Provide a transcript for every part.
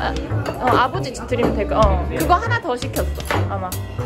아버지 드리면 될까? 그거 하나 더 시켰어 아마.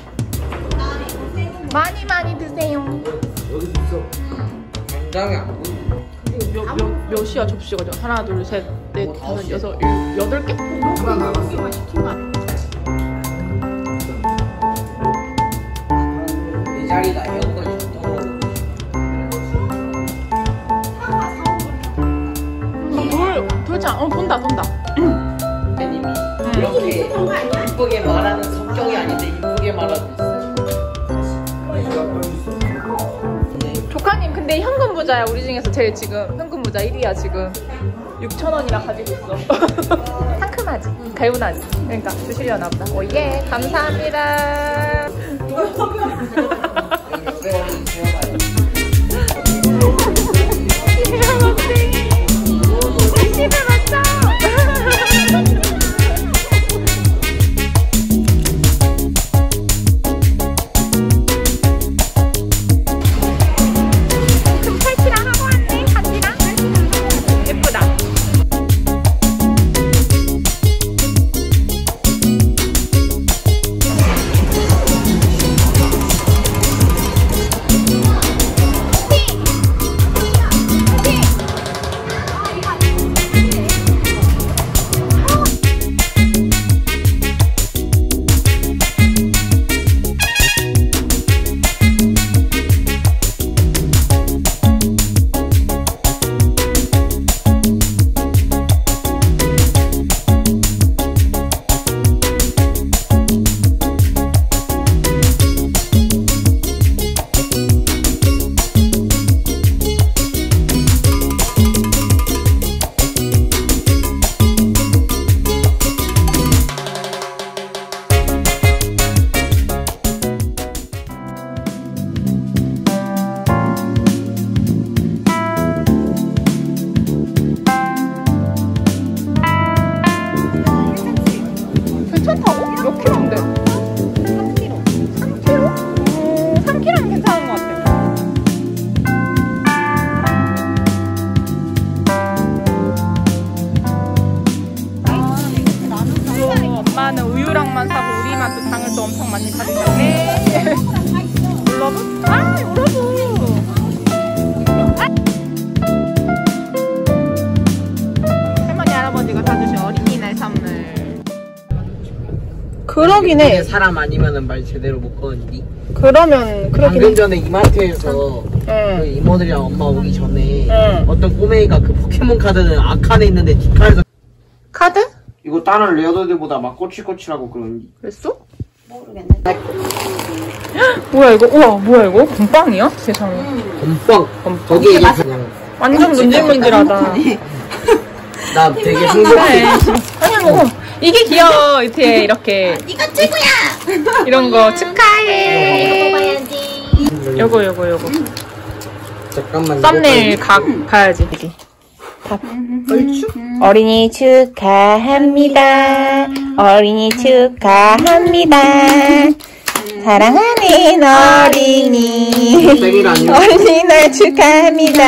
많이 많이 드세요. 여기도 있어. 간장이 안 보이네. 몇이야 접시가? 하나 둘 셋 넷 다섯 여섯 여덟 개? 하나 나갔어. 이 자리가 여기까지 줬다. 뭘 도대체 돈다. 님이 이렇게 이쁘게 말하는 성격이 아닌데 이쁘게 말하고 있어요. 조카님 근데 현금 부자야. 우리 중에서 제일 지금 현금 부자 1위야 지금. 6,000원이나 가지고 있어. 상큼하지? 개운하지? 그러니까 드시려나 보다. 오예 감사합니다. 몇 킬로인데? 3kg. 3kg? 3kg는 괜찮은 것 같아. 엄마는 우유랑만 사고 우리만 또 당을 또 엄청 많이 가져가네. 여러분? 여러분! 할머니 할아버지가 사주신 어린이날 선물. 그러긴 해. 사람 아니면은 말 제대로 못 거는디. 그러면 그러긴 방금 전에 이마트에서 그 이모들이랑 엄마 오기 전에 어떤 꼬맹이가 그 포켓몬 카드는 아칸에 있는데 뒷칸에서 카드? 이거 다른 레어들보다 막 꼬치꼬치라고 그러는지. 그랬어? 모르겠네. 뭐야 이거? 우와 뭐야 이거? 건빵이야? 세상에. 건빵. 거기 이게 그냥 완전 문질문질하다. 나 되게 행복해. 아니 뭐 이게 귀여워. 이렇게 이렇게. 이거 최고야. 이런 거 축하해. 이거 먹어야지. 요거. 잠깐만. 썸네일 가야지. 여기. 얼추? 어린이 축하합니다. 어린이 축하합니다. 사랑하는 어린이. 어린이날 축하합니다.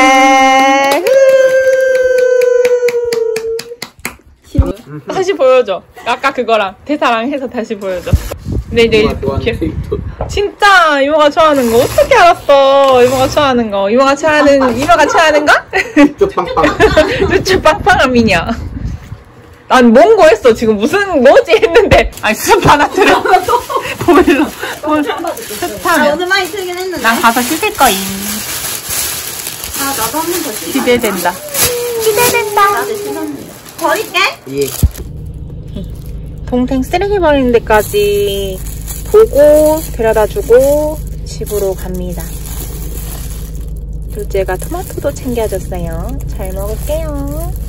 다시 보여줘. 아까 그거랑 대사랑 해서 다시 보여줘. 근데 이제 진짜 이모가 좋아하는 거 어떻게 알았어? 이모가 좋아하는 거. 이모가 좋아하는 거? 루쭈빵빵한 미녀. 난 뭔고 했어. 지금 무슨 뭐지 했는데. 아니 그 받아들여. 보일러. 오늘 많이 쓰긴 했는데. 난 가서 씻을 거임. 나도 한 번 더 씻어. 기대된다. 나도 씻었는데. 버릴게. 예. 동생 쓰레기 버리는 데까지 보고 데려다주고 집으로 갑니다. 둘째가 토마토도 챙겨줬어요. 잘 먹을게요.